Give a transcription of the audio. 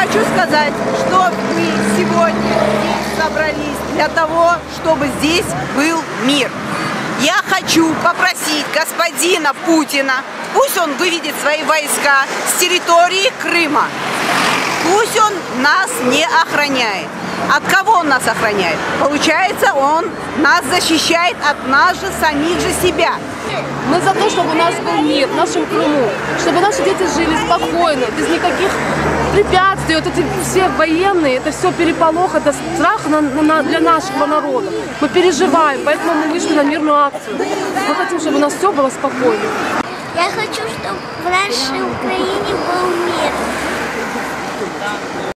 хочу сказать, что мы сегодня здесь собрались для того, чтобы здесь был мир. Я хочу попросить господина Путина, пусть он выведет свои войска с территории Крыма. Пусть он нас не охраняет. От кого он нас охраняет? Получается, он нас защищает от нас же, самих же себя. Мы за то, чтобы у нас был мир в нашем Крыму, чтобы наши дети жили спокойно, без никаких препятствий. Вот эти все военные, это все переполох, это страх для нашего народа. Мы переживаем, поэтому мы вышли на мирную акцию. Мы хотим, чтобы у нас все было спокойно. Я хочу, чтобы в нашей Украине был мир.